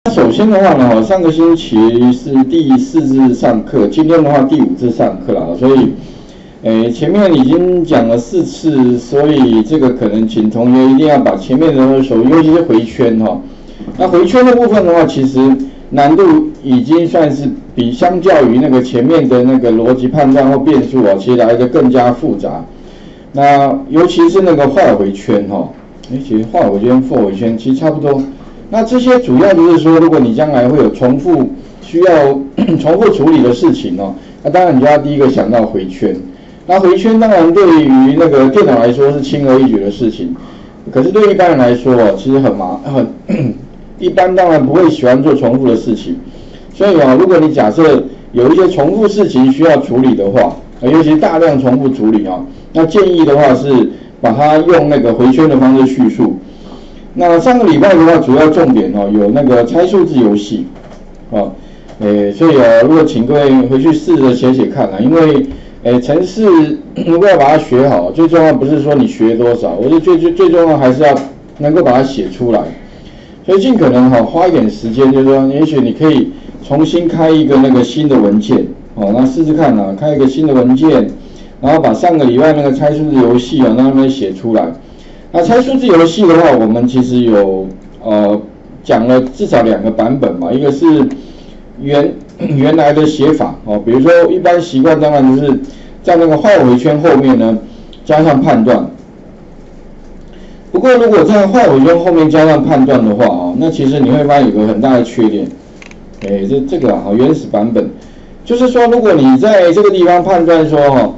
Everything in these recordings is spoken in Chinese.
首先的话呢，上个星期是第4次上课，今天的话第5次上课了，所以，前面已经讲了4次，所以这个可能请同学一定要把前面的手，尤其是回圈哈。那回圈的部分的话，其实难度已经算是比相较于那个前面的那个逻辑判断或变数啊，其实来的更加复杂。那尤其是那个画耳回圈哈，其实画耳回圈、for回圈其实差不多。那这些主要就是说，如果你将来会有需要重复处理的事情哦，那当然你就要第一个想到回圈。那回圈当然对于那个电脑来说是轻而易举的事情，可是对一般人来说哦，其实很一般当然不会喜欢做重复的事情。所以啊，如果你假设有一些重复事情需要处理的话，尤其大量重复处理啊，那建议的话是把它用那个回圈的方式叙述。那上个礼拜的话，主要重点哦有那个猜数字游戏，所以如果请各位回去试着写看啊，因为程式如果要把它学好，最重要不是说你学多少，我觉得最重要还是要能够把它写出来。所以尽可能花一点时间，就是说，也许你可以重新开一个那个新的文件，那试试看啊，开一个新的文件，然后把上个礼拜那个猜数字游戏让他们写出来。那猜数字游戏的话，我们其实有讲了至少2个版本嘛，一个是原来的写法比如说一般习惯当然就是在那个画回圈后面呢加上判断。不过如果在画回圈后面加上判断的话那其实你会发现有个很大的缺点，这个原始版本就是说，如果你在这个地方判断说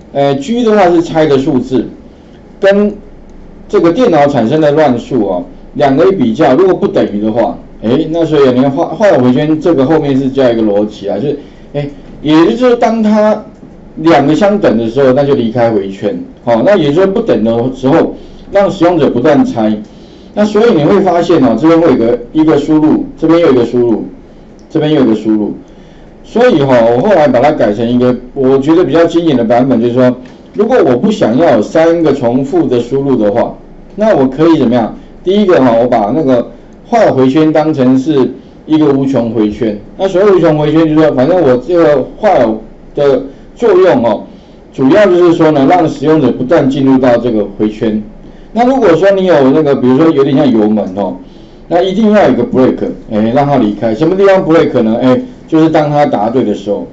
G 的话是猜的数字，跟这个电脑产生的乱数两个一比较，如果不等于的话，那所以你看画回圈这个后面是加一个逻辑就是也就是说当它2个相等的时候，那就离开回圈，那也就是不等的时候，让使用者不断猜。那所以你会发现这边会有一个输入，这边又有一个输入，这边又有一个输入。所以我后来把它改成一个我觉得比较经典的版本，就是说，如果我不想要有3个重复的输入的话，那我可以怎么样？第一个我把那个画耳回圈当成是一个无穷回圈。那所谓无穷回圈，就是说，反正我这个画耳的作用主要就是说呢，让使用者不断进入到这个回圈。那如果说你有那个，比如说有点像油门那一定要有一个 break， 让它离开。什么地方 break 呢？就是当它答对的时候。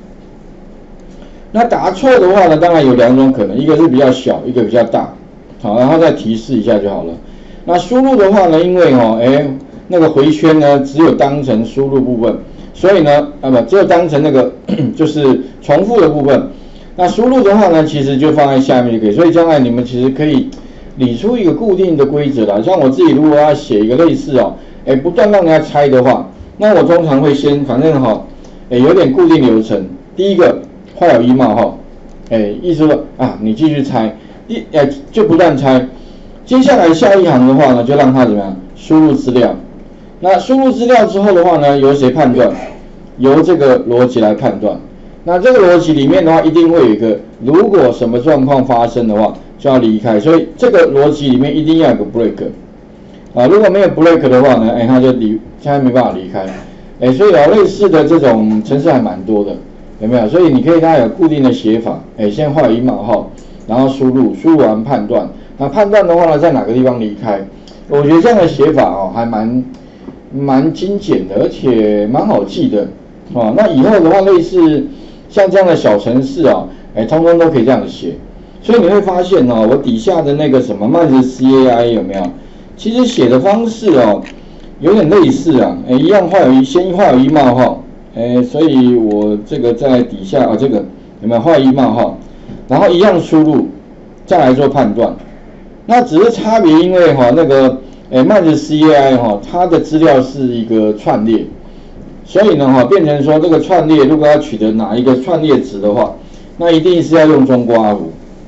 那答错的话呢，当然有2种可能，一个是比较小，一个比较大。好，然后再提示一下就好了。那输入的话呢，因为那个回圈呢只有当成输入部分，所以呢只有当成那个就是重复的部分。那输入的话呢，其实就放在下面就可以。所以将来你们其实可以理出一个固定的规则啦。像我自己如果要写一个类似不断让人家猜的话，那我通常会先反正有点固定流程。第一个画有1冒号，意思说你继续猜。就不断猜，接下来下一行的话呢，就让它怎么样输入资料。那输入资料之后的话呢，由谁判断？由这个逻辑来判断。那这个逻辑里面的话，一定会有一个，如果什么状况发生的话，就要离开。所以这个逻辑里面一定要有个 break 如果没有 break 的话呢，它就现在没办法离开。所以类似的这种程式还蛮多的，有没有？所以你可以大家有固定的写法，先画1冒号。然后输入完判断，那判断的话呢，在哪个地方离开？我觉得这样的写法还蛮精简的，而且蛮好记的那以后的话，类似像这样的小程式通通都可以这样写。所以你会发现我底下的那个什么慢子 CAI 有没有？其实写的方式有点类似一样先画有1冒号，所以我这个在底下这个有没有画1冒号？然后一样输入，再来做判断。那只是差别，因为那个慢子 CAI 它的资料是一个串列，所以呢变成说这个串列如果要取得哪一个串列值的话，那一定是要用中括弧。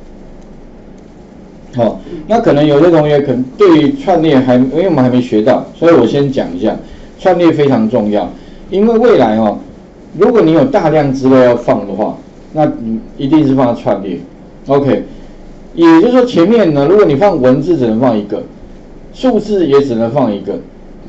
那可能有些同学可能对于串列因为我们还没学到，所以我先讲一下，串列非常重要，因为未来如果你有大量资料要放的话，那一定是放在串列 ，OK， 也就是说前面呢，如果你放文字只能放1个，数字也只能放1个，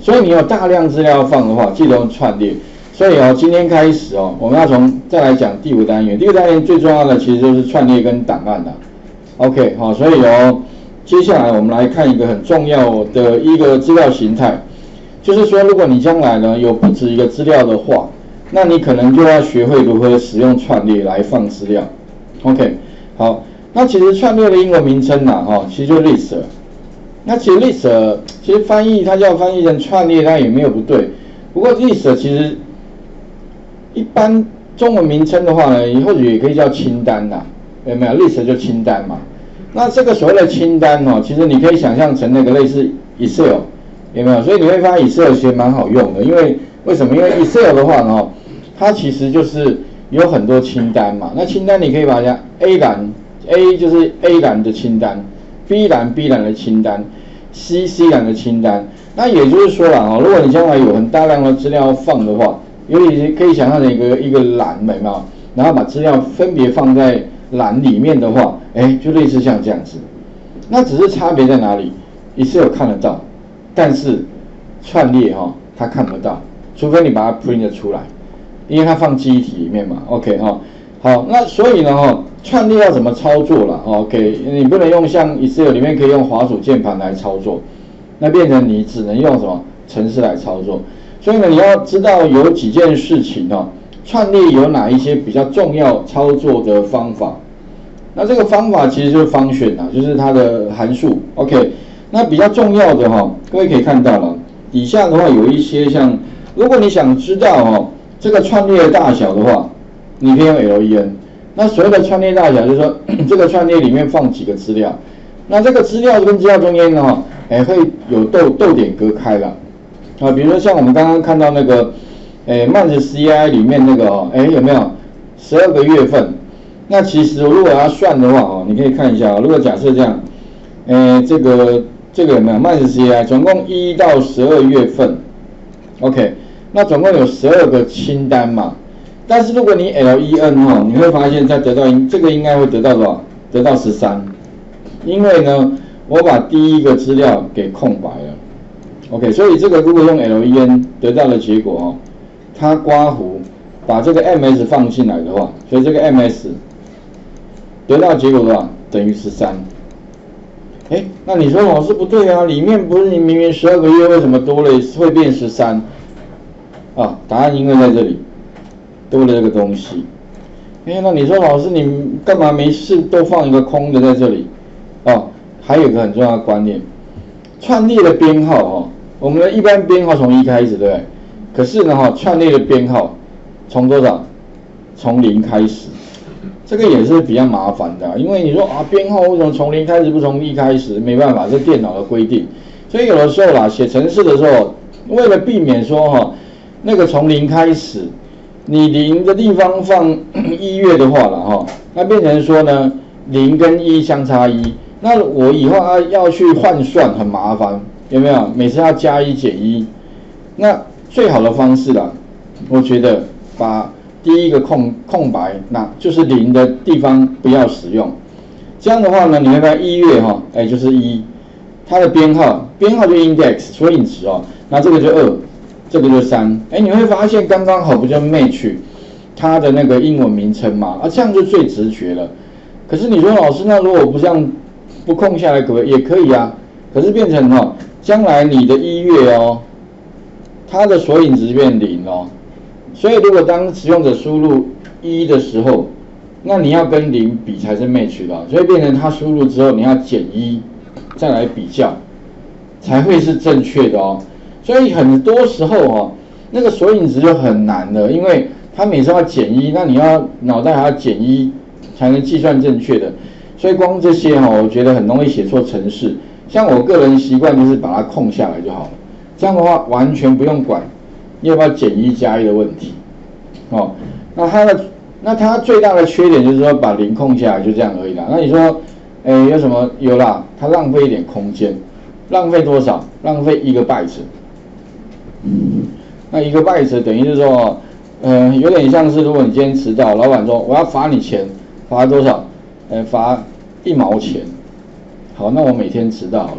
所以你有大量资料要放的话，记得用串列。所以今天开始我们要再来讲第5单元。第5单元最重要的其实就是串列跟档案啦。OK， 所以接下来我们来看一个很重要的一个资料形态，就是说，如果你将来呢有不止一个资料的话，那你可能就要学会如何使用串列来放资料。OK， 好，那其实串列的英文名称其实就是 list。那其实 list 其实翻译它叫翻译成串列，它也没有不对。不过 list 其实一般中文名称的话呢，或许也可以叫清单啦，有没有 ？list 就清单嘛。那这个所谓的清单其实你可以想象成那个类似 Excel， 有没有？所以你会发现 Excel 其实蛮好用的，因为为什么？因为 Excel 的话呢，它其实就是有很多清单嘛。那清单你可以把它 A 栏 A 就是 A 栏的清单 ，B 栏 B 栏的清单 ，C 栏的清单。那也就是说啦，如果你将来有很大量的资料要放的话，因为你可以想象成一个栏，有没有？然后把资料分别放在栏里面的话，就类似像这样子。那只是差别在哪里 ？Excel 看得到，但是串列它看不到，除非你把它 print 出来，因为它放记忆体里面嘛。OK 好，那所以呢串列要怎么操作啦 ？OK， 你不能用像 Excel 里面可以用滑鼠键盘来操作，那变成你只能用什么程式来操作。所以呢，你要知道有几件事情串列有哪一些比较重要操作的方法。那这个方法其实就是function就是它的函数。OK， 那比较重要的各位可以看到了，底下的话有一些像，如果你想知道这个串列的大小的话，你可以用 len。那所谓的串列大小就是说这个串列里面放几个资料，那这个资料跟资料中间呢会有逗点隔开了。比如说像我们刚刚看到那个MonthCI 里面那个有没有12个月份？那其实如果要算的话你可以看一下如果假设这样，这个有没有MonthCI 总共1到12月份 ，OK， 那总共有12个清单嘛。但是如果你 len 你会发现它得到这个应该会得到多少？得到13，因为呢我把第一个资料给空白了。OK， 所以这个如果用 len 得到的结果它刮胡把这个 ms 放进来的话，所以这个 ms 得到结果多少？等于13。那你说老师不对啊，里面不是你明明12个月，为什么多了会变13？答案因为在这里多了这个东西。那你说老师你干嘛没事都放一个空的在这里？还有一个很重要的观念，串列的编号我们的一般编号从1开始，对不对？可是呢串列的编号从多少？从0开始。这个也是比较麻烦的，因为你说编号为什么从0开始不从1开始？没办法，这电脑的规定。所以有的时候啦，写程式的时候，为了避免说那个从0开始，你0的地方放1月的话啦那变成说呢0跟1相差1，那我以后要去换算很麻烦，有没有？每次要加1减1，那最好的方式啦，我觉得把第一个空白，那就是0的地方不要使用。这样的话呢，你会发现1月就是1，它的编号就 index 索引值那这个就2，这个就3。你会发现刚刚好不就 match 它的那个英文名称嘛？这样就最直觉了。可是你说老师，那如果不这样不空下来可不可以？也可以啊。可是变成将来你的1月它的索引值变0所以如果当使用者输入1的时候，那你要跟0比才是 match 的，所以变成他输入之后你要减1再来比较，才会是正确的所以很多时候那个索引值就很难了，因为他每次要减1，那你要脑袋还要减1才能计算正确的，所以光这些我觉得很容易写错程式。像我个人习惯就是把它空下来就好了，这样的话完全不用管要不要减1加1的问题那它最大的缺点就是说把0空下来就这样而已啦。那你说有什么？有啦，它浪费一点空间，浪费多少？浪费1个 byte。那1个 byte 等于就是说有点像是如果你今天迟到，老板说我要罚你钱，罚多少？罚1毛钱。好，那我每天迟到好了，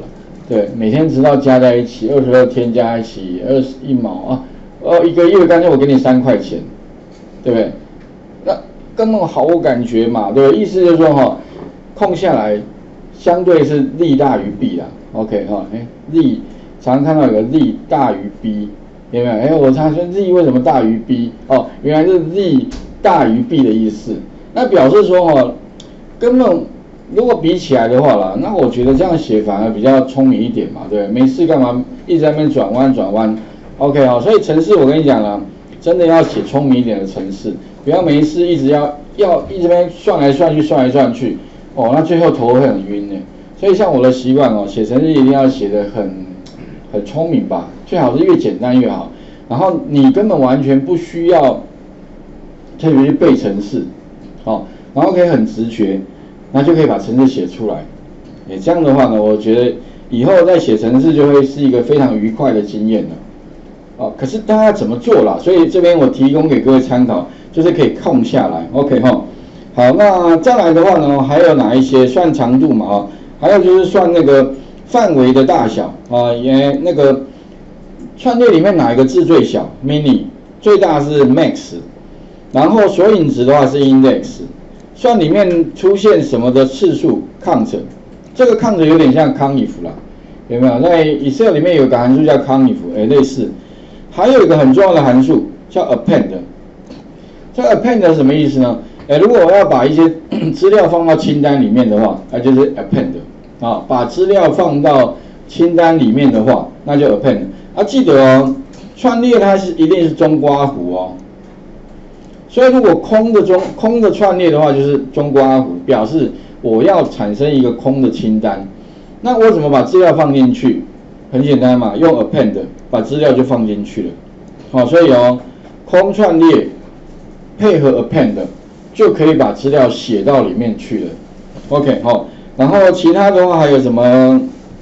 对，每天直到加在一起，22天加在一起21毛啊，一个月干脆我给你3块钱，对不对？那根本毫无感觉嘛，对不对？意思就是说哈，空下来相对是利大于弊啦 ，OK 哈，利常常看到有个利大于弊，有没有？我常说利为什么大于弊？哦，原来是利大于弊的意思，那表示说哈，根本。如果比起来的话啦，那我觉得这样写反而比较聪明一点嘛，对不对？没事干嘛一直在那边转弯 ，OK 好，所以程式我跟你讲啦，真的要写聪明一点的程式，不要没事一直要一直边算来算去，哦，那最后头会很晕呢。所以像我的习惯哦，写程式一定要写得很聪明吧，最好是越简单越好。然后你根本完全不需要特别去背程式，哦，然后可以很直觉。那就可以把程式写出来，这样的话呢，我觉得以后在写程式就会是一个非常愉快的经验了。哦，可是大家怎么做啦？所以这边我提供给各位参考，就是可以空下来 ，OK 哈。好，那再来的话呢，还有哪一些算长度嘛？哈，还有就是算那个范围的大小啊，也那个串列里面哪一个字最小 ？mini 最大是 max， 然后索引值的话是 index。算里面出现什么的次数 count， 这个 count 有点像 conif 啦，有没有？在 Excel 里面有个函数叫 conif， 类似。还有一个很重要的函数叫 append， 这个 append 什么意思呢？如果我要把一些资料放到清单里面的话，那就是 append 啊，把资料放到清单里面的话，那就 append。记得哦，串列它一定是中括弧哦。所以如果空的串列的话，就是中括弧，表示我要产生一个空的清单。那我怎么把资料放进去？很简单嘛，用 append 把资料就放进去了。好，所以哦，空串列配合 append 就可以把资料写到里面去了。OK 好，然后其他的话还有什么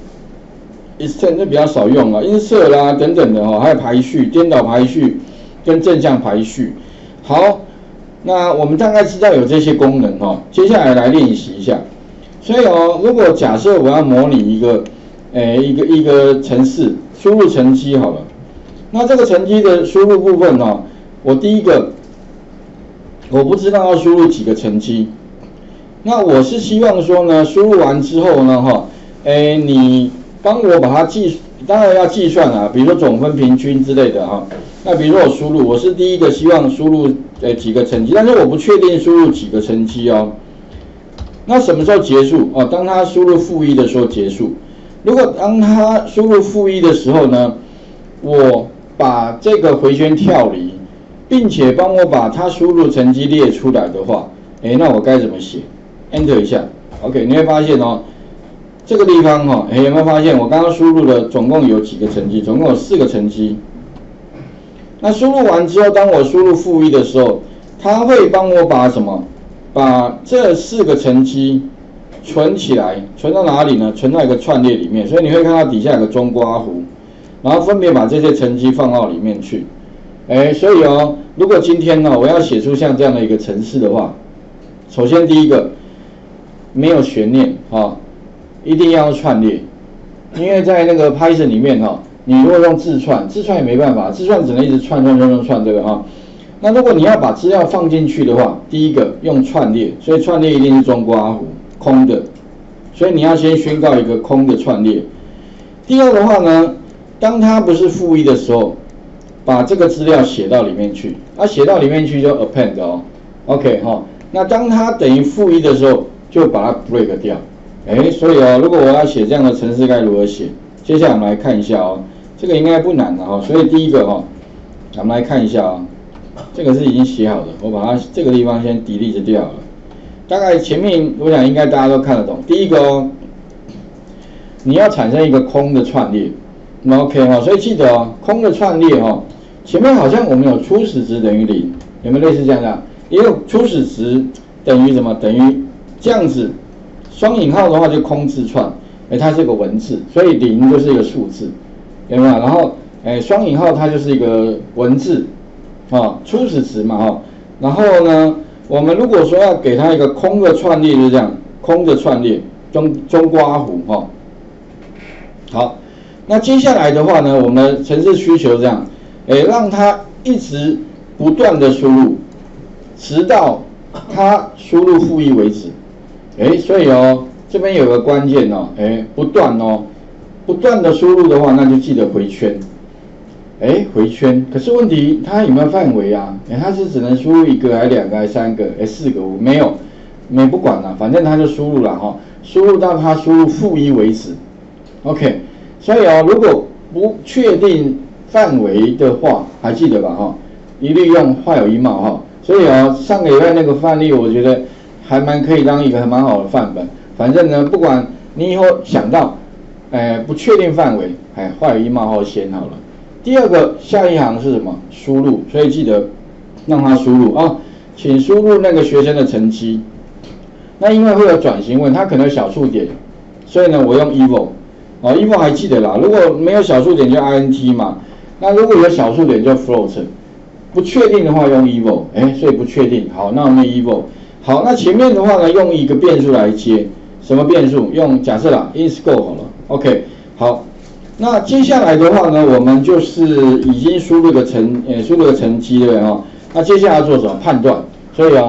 extend 就比较少用了，insert 啦等等的哈，还有排序、颠倒排序跟正向排序。好，那我们大概知道有这些功能哈，接下来练习一下。所以哦，如果假设我要模拟一个程式输入成绩好了，那这个成绩的输入部分哦，我第一个我不知道要输入几个成绩，那我是希望说呢，输入完之后呢哈，你帮我把它当然要计算啊，比如说总分、平均之类的哈。那比如说我输入，我是第一个希望输入几个成绩，但是我不确定输入几个成绩哦。那什么时候结束？哦，当他输入-1的时候结束。如果当他输入-1的时候呢，我把这个回圈跳离，并且帮我把他输入成绩列出来的话，那我该怎么写 ？Enter 一下 ，OK， 你会发现哦，这个地方哈，有没有发现我刚刚输入了总共有几个成绩？总共有4个成绩。那输入完之后，当我输入-1的时候，它会帮我把什么？把这4个成绩存起来，存到哪里呢？存到一个串列里面。所以你会看到底下有个中括弧，然后分别把这些成绩放到里面去。所以哦，如果今天呢，我要写出像这样的一个程式的话，首先第一个没有悬念啊，一定要串列，因为在那个 Python 里面哈。你如果用字串也没办法，字串只能一直串这个哈。那如果你要把资料放进去的话，第一个用串列，所以串列一定是中括弧空的，所以你要先宣告一个空的串列。第二的话呢，当它不是-1的时候，把这个资料写到里面去，写到里面去就 append 哦 ，OK 哈。那当它等于-1的时候，就把它 break 掉。所以哦，如果我要写这样的程式该如何写？接下来我们来看一下哦，这个应该不难的哈，所以第一个哈，我们来看一下哦，这个是已经写好的，我把它这个地方先 delete 掉了，大概前面我想应该大家都看得懂。第一个哦，你要产生一个空的串列，那 OK 哈，所以记得哦，空的串列哈，前面好像我们有初始值等于0，有没有类似这样的？也有初始值等于什么？等于这样子，双引号的话就空字串。它是个文字，所以0就是一个数字，有没有？然后，双引号它就是一个文字，初始值嘛，哈。然后呢，我们如果说要给它一个空的串列，就是这样，空的串列，中括弧，哈。 好，那接下来的话呢，我们的程式需求这样，让它一直不断的输入，直到它输入负1为止。所以这边有个关键不断不断的输入的话，那就记得回圈。回圈，可是问题它有没有范围啊？它是只能输入1个，还2个，还3个，4个，5没有，没不管了，反正它就输入了输入到它输入负1为止。OK， 所以如果不确定范围的话，还记得吧一律用while一冒所以上个礼拜那个范例，我觉得还蛮可以当一个蛮好的范本。反正呢，不管你以后想到不确定范围，while一冒号先好了。第二个下一行是什么？输入，所以记得让它输入请输入那个学生的成绩。那因为会有转型问，它可能有小数点，所以呢，我用 eval，eval 还记得啦。如果没有小数点就 int 嘛，那如果有小数点就 float。不确定的话用 eval， 所以不确定。好，那我们 eval。好，那前面的话呢，用一个变数来接，什么变数？用假设啦 ，insco 好了。OK， 好。那接下来的话呢，我们就是已经输入个成绩，对不对那接下来要做什么？判断。所以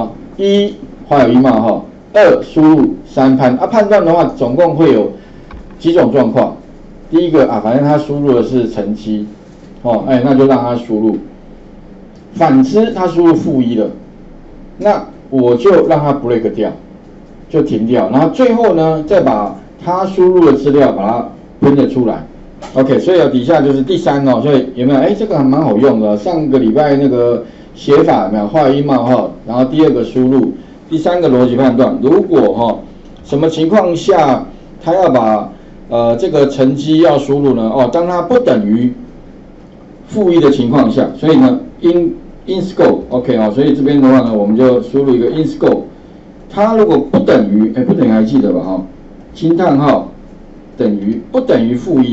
1while一冒号，2输入，3判断的话，总共会有几种状况。第一个反正他输入的是成绩，那就让他输入。反之，他输入负1了，那我就让他 break 掉，就停掉。然后最后呢，再把他输入的资料把它print出来。OK， 所以底下就是第3所以有没有？这个还蛮好用的。上个礼拜那个写法有没有？while一冒号，然后第2个输入，第3个逻辑判断。如果什么情况下他要把这个成绩要输入呢？当它不等于负1的情况下，所以呢 insco OK 所以这边的话呢，我们就输入一个 insco。它如果不等于不等于还记得吧惊叹号不等于负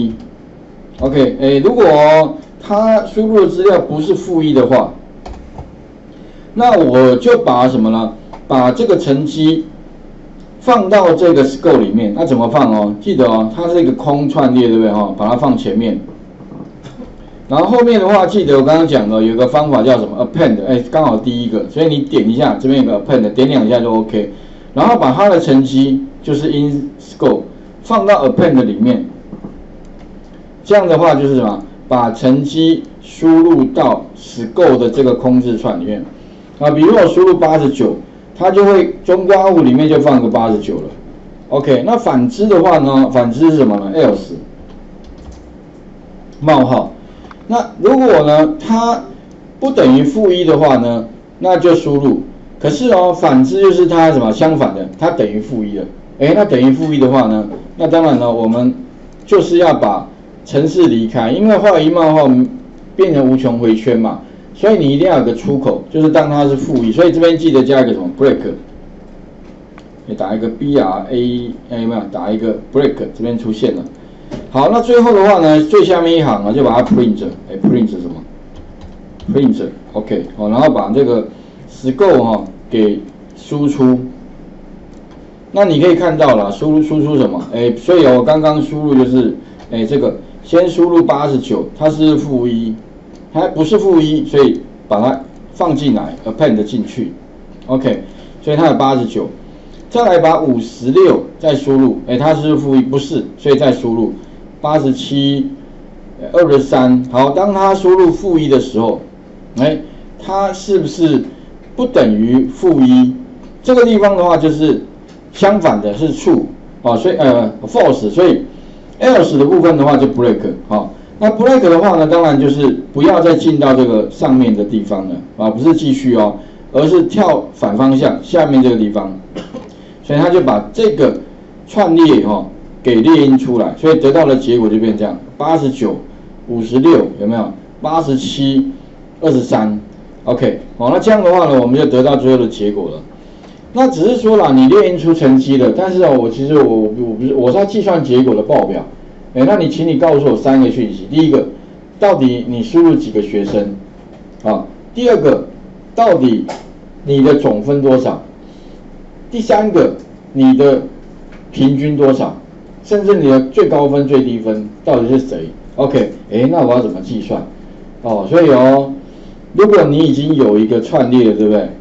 1。OK， 如果它输入的资料不是负1的话，那我就把什么呢？把这个成绩放到这个 scope 里面。那怎么放记得它是一个空串列，对不对把它放前面。然后后面的话，记得我刚刚讲的有个方法叫什么 append， 刚好第1个，所以你点一下，这边有个 append， 点2下就 OK。然后把它的成绩就是 in scope 放到 append 里面。这样的话就是什么？把成绩输入到 scope 的这个空字串里面。比如我输入89，它就会中括弧里面就放个89了。OK， 那反之的话呢？反之是什么呢 ？else 冒号。那如果呢，它不等于负1的话呢，那就输入。可是反之就是它什么相反的，它等于负1了。那等于负1的话呢，那当然呢，我们就是要把程式离开，因为while一冒号变成无穷回圈嘛，所以你一定要有个出口，就是当它是负1。所以这边记得加一个什么 break， 你打一个 BRA， 有没有？打一个 break， 这边出现了。好，那最后的话呢，最下面一行就把它 print，print 什么 ？print OK， 然后把这个 scope 给输出。那你可以看到了，输出什么？所以我刚刚输入就是这个先输入89，它是负1，它不是负1，所以把它放进来 append 进去 ，OK， 所以它有89。再来把56再输入，它是负1，不是，所以再输入87、23。好，当它输入负1的时候，它是不是不等于负1？这个地方的话就是相反的，是 true 所以false， 所以 else 的部分的话就 break 那 break 的话呢，当然就是不要再进到这个上面的地方了不是继续而是跳反方向下面这个地方。所以他就把这个串列给列印出来，所以得到的结果就变这样：89、56，有没有？87、23 ，OK， 那这样的话呢，我们就得到最后的结果了。那只是说啦，你列印出成绩了，但是我其实我是要计算结果的报表。那请你告诉我3个讯息：第一个，到底你输入几个学生第二个，到底你的总分多少？第3个，你的平均多少甚至你的最高分、最低分到底是谁 ？OK， 那我要怎么计算？哦，所以如果你已经有一个串列了，对不对？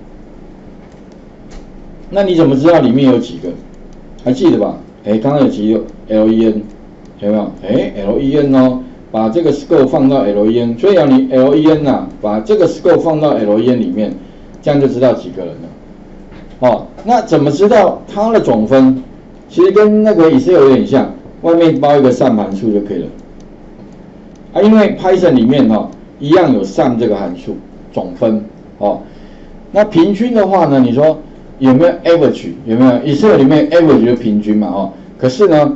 那你怎么知道里面有几个？还记得吧？刚刚有几个 LEN， 有没有？LEN 哦，把这个 score 放到 LEN， 所以你 LEN 把这个 score 放到 LEN 里面，这样就知道几个人了。那怎么知道它的总分？其实跟那个 Excel 有点像，外面包一个sum函数就可以了。因为 Python 里面一样有sum这个函数总分那平均的话呢，你说有没有 average？ 有没有 Excel 里面 average 就平均嘛可是呢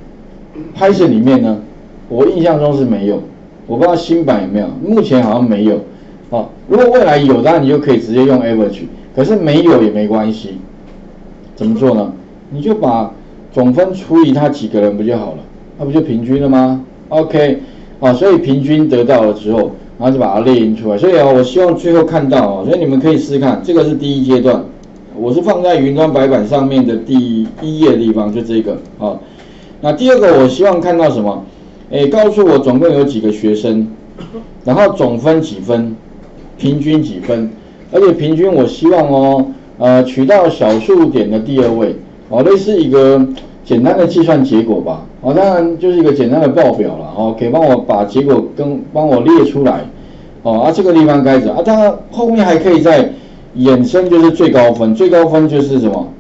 Python 里面呢，我印象中是没有，我不知道新版有没有，目前好像没有如果未来有，当然你就可以直接用 average， 可是没有也没关系。怎么做呢？你就把总分除以它几个人不就好了？那不就平均了吗 ？OK， 所以平均得到了之后，然后就把它列印出来。所以我希望最后看到所以你们可以试试看，这个是第一阶段，我是放在云端白板上面的第1页的地方，就这个那第二个我希望看到什么？告诉我总共有几个学生，然后总分几分，平均几分，而且平均我希望取到小数点的第2位。类似一个简单的计算结果吧，当然就是一个简单的报表了，可以帮我把结果帮我列出来，这个地方该怎么当然后面还可以再衍生，就是最高分，最高分就是什么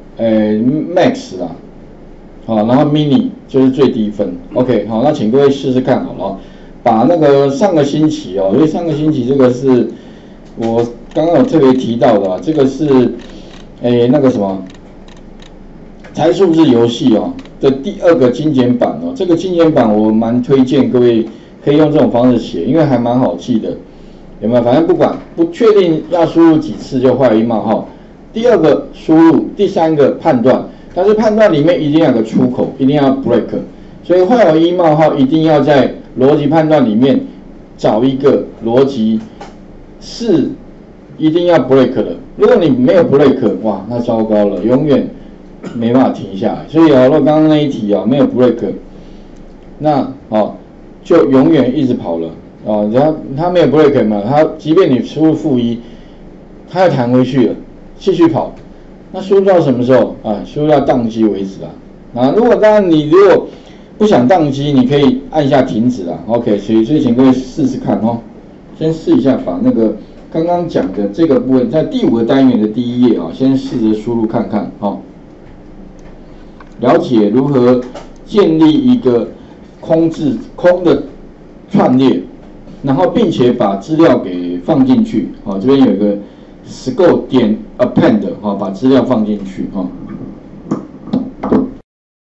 ，max 啦，然后 mini 就是最低分 ，OK， 好，那请各位试试看好了，把那个上个星期因为上个星期这个是我刚刚有特别提到的这个是那个什么。猜数字游戏的第2个精简版这个精简版我蛮推荐各位可以用这种方式写，因为还蛮好记的，有没有？反正不管不确定要输入几次就画1冒号，第2个输入，第3个判断，但是判断里面一定要有个出口，一定要 break， 所以画有1冒号一定要在逻辑判断里面找一个逻辑是一定要 break 的，如果你没有 break， 哇，那糟糕了，永远没办法停下来，所以如果刚刚那一题没有 break， 那就永远一直跑了它没有 break 嘛，它即便你输入-1，它要弹回去了，继续跑，那输入到什么时候输入到宕机为止如果当然你如果不想宕机，你可以按下停止OK， 所以请各位试试看先试一下把那个刚刚讲的这个部分在第5个单元的第1页先试着输入看看了解如何建立一个空的串列，然后并且把资料给放进去这边有一个 score 点 append 把资料放进去